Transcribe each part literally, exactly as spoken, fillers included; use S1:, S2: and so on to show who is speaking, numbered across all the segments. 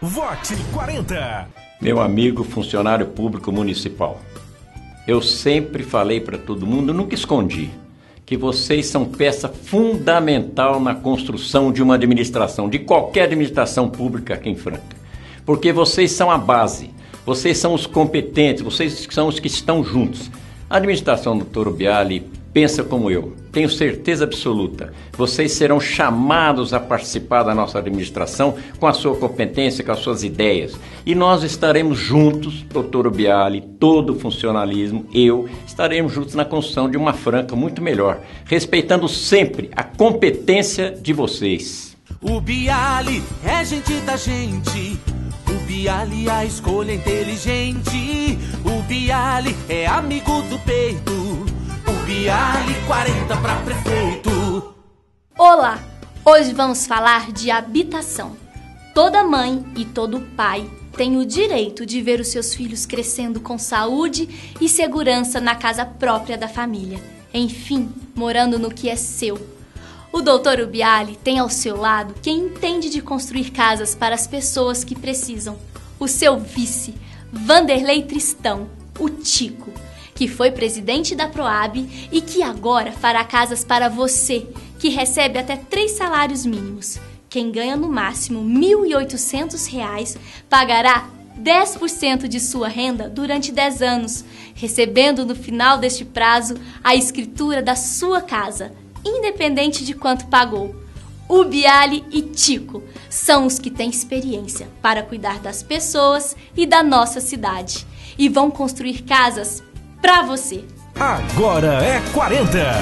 S1: Vote quarenta.
S2: Meu amigo funcionário público municipal, eu sempre falei para todo mundo, nunca escondi, que vocês são peça fundamental na construção de uma administração, de qualquer administração pública aqui em Franca. Porque vocês são a base, vocês são os competentes, vocês são os que estão juntos. A administração do doutor Ubiali pensa como eu, tenho certeza absoluta. Vocês serão chamados a participar da nossa administração com a sua competência, com as suas ideias. E nós estaremos juntos, doutor Ubiali, todo o funcionalismo, eu, estaremos juntos na construção de uma Franca muito melhor, respeitando sempre a competência de vocês.
S3: Ubiali é gente da gente. Ubiali, a escolha inteligente. Ubiali é amigo do peito. Ubiali quarenta para prefeito.
S4: Olá! Hoje vamos falar de habitação. Toda mãe e todo pai tem o direito de ver os seus filhos crescendo com saúde e segurança na casa própria da família. Enfim, morando no que é seu. O doutor Ubiali tem ao seu lado quem entende de construir casas para as pessoas que precisam. O seu vice, Vanderlei Tristão, o Tico, que foi presidente da Proab e que agora fará casas para você, que recebe até três salários mínimos. Quem ganha no máximo mil e oitocentos reais pagará dez por cento de sua renda durante dez anos, recebendo no final deste prazo a escritura da sua casa, independente de quanto pagou. Ubiali e Tico são os que têm experiência para cuidar das pessoas e da nossa cidade e vão construir casas para você.
S1: Agora é quarenta.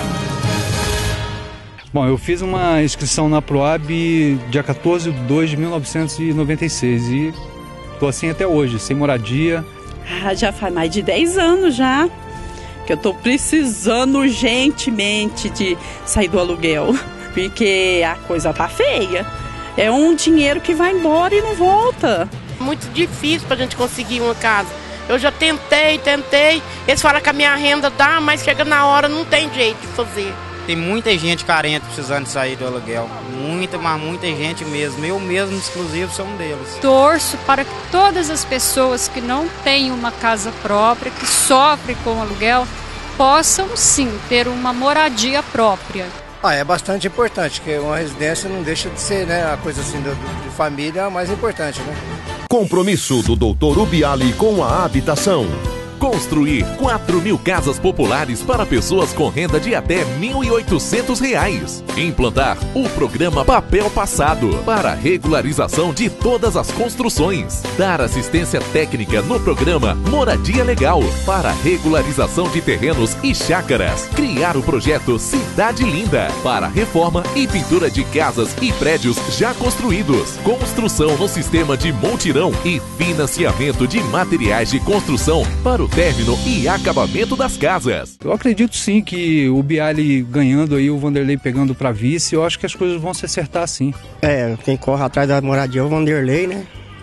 S5: Bom, eu fiz uma inscrição na Proab dia quatorze de dois de mil novecentos e noventa e seis e tô assim até hoje, sem moradia.
S6: Ah, já faz mais de dez anos já que eu tô precisando urgentemente de sair do aluguel, porque a coisa tá feia. É um dinheiro que vai embora e não volta.
S7: Muito difícil pra gente conseguir uma casa. Eu já tentei, tentei, eles falam que a minha renda dá, mas chega na hora, não tem jeito de fazer.
S8: Tem muita gente carente precisando de sair do aluguel, muita, mas muita gente mesmo, eu mesmo, exclusivo, sou um deles.
S9: Torço para que todas as pessoas que não têm uma casa própria, que sofrem com o aluguel, possam sim ter uma moradia própria.
S10: Ah, é bastante importante, porque uma residência não deixa de ser, né, a coisa assim de, de família a mais importante, né?
S1: Compromisso do doutor Ubiali com a habitação. Construir quatro mil casas populares para pessoas com renda de até mil e oitocentos reais. Implantar o programa Papel Passado para regularização de todas as construções. Dar assistência técnica no programa Moradia Legal para regularização de terrenos e chácaras. Criar o projeto Cidade Linda para reforma e pintura de casas e prédios já construídos. Construção no sistema de multirão e financiamento de materiais de construção para o término e acabamento das casas.
S5: Eu acredito sim que o Ubiali ganhando aí, o Vanderlei pegando para vice, eu acho que as coisas vão se acertar sim.
S10: É, quem corre atrás da moradia é o Vanderlei, né?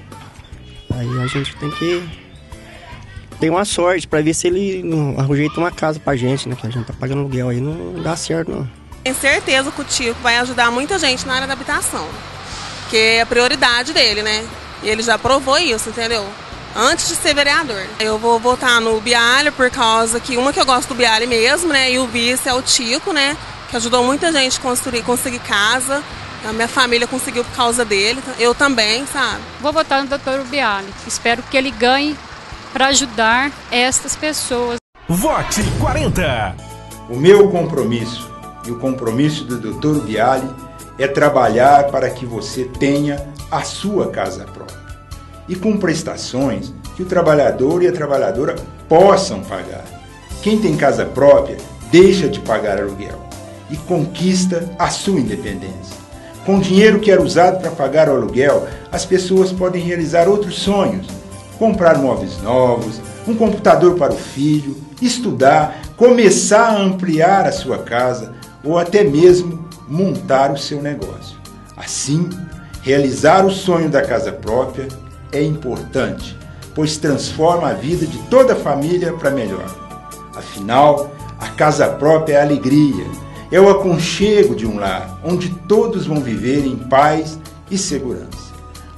S10: Aí a gente tem que ter uma sorte para ver se ele não ajeita uma casa pra gente, né? Que a gente tá pagando aluguel aí, não dá certo não.
S11: Tenho certeza que o Tico vai ajudar muita gente na área da habitação, que é a prioridade dele, né? E ele já provou isso, entendeu? Antes de ser vereador. Eu vou votar no Ubiali por causa que uma que eu gosto do Ubiali mesmo, né? E o vice é o Tico, né? Que ajudou muita gente a construir, conseguir casa. A minha família conseguiu por causa dele. Eu também, sabe?
S9: Vou votar no doutor Ubiali. Espero que ele ganhe para ajudar estas pessoas.
S1: Vote quarenta.
S12: O meu compromisso e o compromisso do doutor Ubiali é trabalhar para que você tenha a sua casa própria. E com prestações que o trabalhador e a trabalhadora possam pagar. Quem tem casa própria deixa de pagar aluguel e conquista a sua independência. Com o dinheiro que era usado para pagar o aluguel, as pessoas podem realizar outros sonhos, comprar móveis novos, um computador para o filho, estudar, começar a ampliar a sua casa ou até mesmo montar o seu negócio. Assim, realizar o sonho da casa própria é importante, pois transforma a vida de toda a família para melhor. Afinal, a casa própria é a alegria, é o aconchego de um lar, onde todos vão viver em paz e segurança.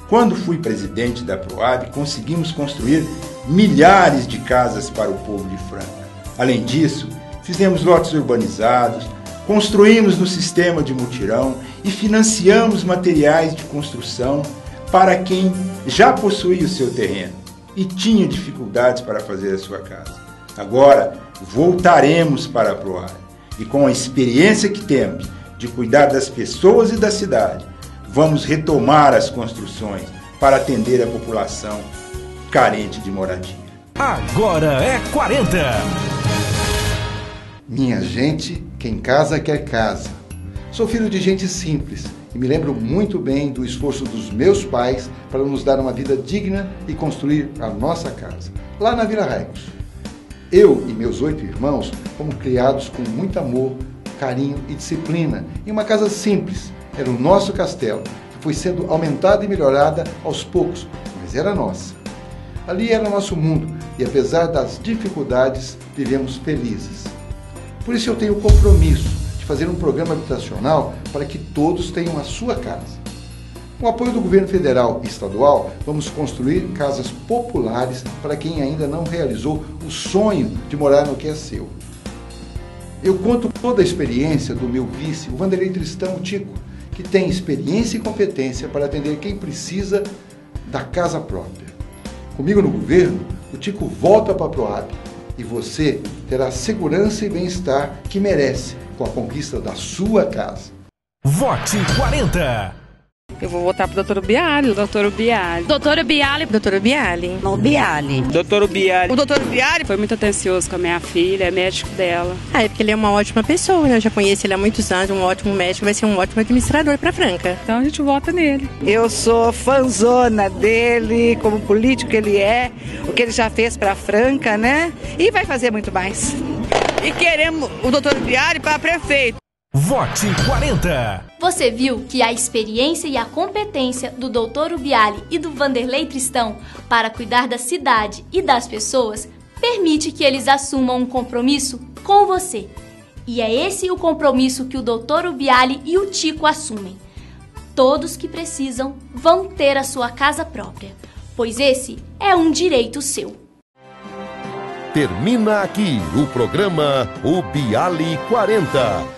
S12: Quando fui presidente da Proab, conseguimos construir milhares de casas para o povo de Franca. Além disso, fizemos lotes urbanizados, construímos no sistema de mutirão e financiamos materiais de construção para quem já possuía o seu terreno e tinha dificuldades para fazer a sua casa. Agora, voltaremos para a Proab e, com a experiência que temos de cuidar das pessoas e da cidade, vamos retomar as construções para atender a população carente de moradia.
S13: Agora é quarenta.
S14: Minha gente, quem casa quer casa. Sou filho de gente simples e me lembro muito bem do esforço dos meus pais para nos dar uma vida digna e construir a nossa casa, lá na Vila Raicos. Eu e meus oito irmãos fomos criados com muito amor, carinho e disciplina em uma casa simples. Era o nosso castelo, que foi sendo aumentada e melhorada aos poucos, mas era nossa. Ali era o nosso mundo e, apesar das dificuldades, vivemos felizes. Por isso eu tenho o compromisso de fazer um programa habitacional para que todos tenham a sua casa. Com o apoio do governo federal e estadual, vamos construir casas populares para quem ainda não realizou o sonho de morar no que é seu. Eu conto toda a experiência do meu vice, o Vanderlei Tristão Tico, que tem experiência e competência para atender quem precisa da casa própria. Comigo no governo, o Tico volta para a Proab e você terá a segurança e bem-estar que merece com a conquista da sua casa.
S13: Vote quarenta.
S6: Eu vou votar pro doutor Bialy. Doutor Bialy.
S15: Doutor Bialy. Doutor Bialy. O Bialy.
S5: Doutor Bialy.
S6: O doutor Bialy foi muito atencioso com a minha filha, é médico dela.
S15: Ah, é porque ele é uma ótima pessoa, né? Eu já conheço ele há muitos anos, um ótimo médico, vai ser um ótimo administrador pra Franca.
S6: Então a gente vota nele.
S16: Eu sou fanzona dele, como político ele é, o que ele já fez pra Franca, né? E vai fazer muito mais.
S6: E queremos o doutor Bialy para prefeito.
S13: Vote quarenta.
S4: Você viu que a experiência e a competência do doutor Bialy e do Vanderlei Tristão para cuidar da cidade e das pessoas permite que eles assumam um compromisso com você. E é esse o compromisso que o doutor Bialy e o Tico assumem. Todos que precisam vão ter a sua casa própria, pois esse é um direito seu.
S1: Termina aqui o programa O Bialy quarenta.